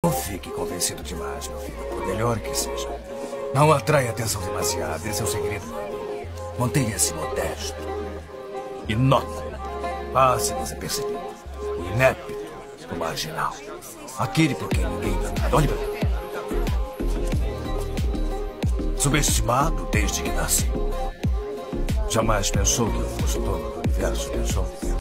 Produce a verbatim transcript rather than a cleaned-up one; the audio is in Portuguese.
Não fique convencido demais, meu filho, por melhor que seja. Não atrai atenção demasiado, esse é o segredo. Mantenha-se modesto. Inócuo. Passe desapercebido. Inépito. O marginal. Aquele por quem ninguém dá nada. Olhe para mim. Subestimado desde que nasci. Jamais pensou que eu fosse dono do universo, pensou?